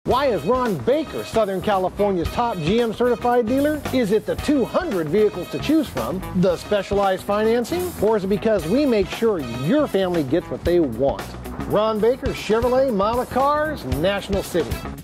Why is Ron Baker Southern California's top GM certified dealer? Is it the 200 vehicles to choose from, the specialized financing, or is it because we make sure your family gets what they want? Ron Baker Chevrolet, Model Cars, National City.